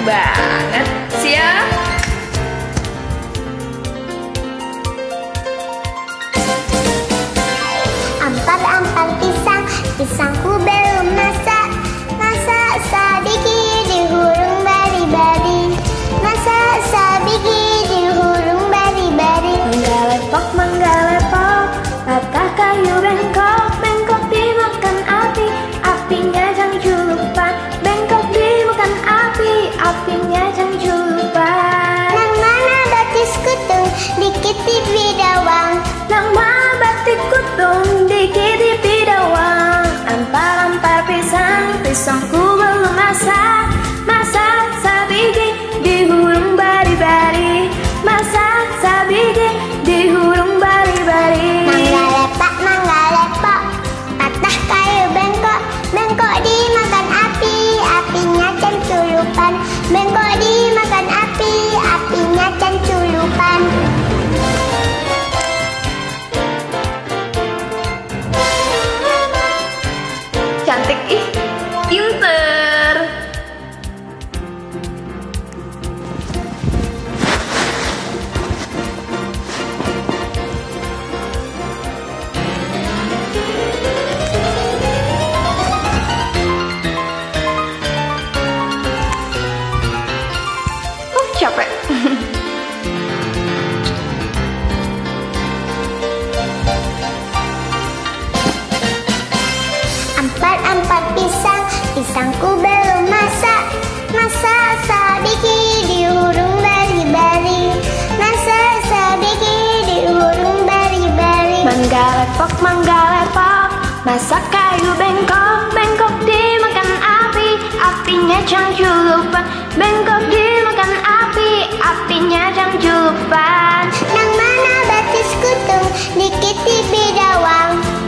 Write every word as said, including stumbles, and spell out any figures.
banget. Siap? Ampar-ampar pisang, pisangku belum masak. Masak sabiki dihurung bari-bari. Masak sabiki dihurung bari-bari. Manggalepok, manggalepok, patah kayu bengkok. Bengkok dimakan api, apinya jangan julupan. Bengkok dimakan api, apinya jangan julupan. Nang mana batis kutung, dikit di bidawang. Nang mana batik kutung, dikit di bidawang. Ampar-ampar pisang, pisangku belum masak. Masak sabiki dihurung bari-bari. Masak sabiki dihurung bari-bari. Manggalepak, manggalepok, patah kayu bengkok. Bengkok dimakan api, apinya canculupan. Bengkok dimakan api, apinya canculupan. Cantik ih, pinter. Oh, capek. Ampar-ampar pisang, pisangku belum masak. Masak sabiki dihurung bari-bari. Masak sabiki dihurung bari-bari. Manggalepok, manggalepok, masak kayu bengkok. Bengkok dimakan api, apinya jangan julupan. Bengkok dimakan api, apinya jangan julupan. Nang mana batis kutung, dikit di bidawang.